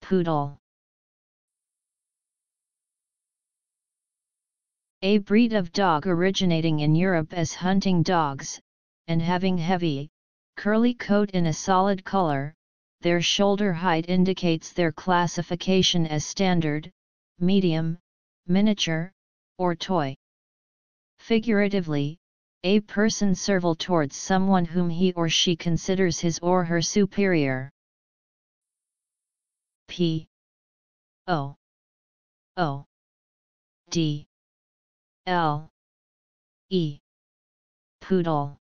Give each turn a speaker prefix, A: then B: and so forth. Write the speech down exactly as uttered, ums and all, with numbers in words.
A: Poodle. A breed of dog originating in Europe as hunting dogs, and having heavy, curly coat in a solid color. Their shoulder height indicates their classification as standard, medium, miniature, or toy. Figuratively, a person servile towards someone whom he or she considers his or her superior. P O O D L E Poodle.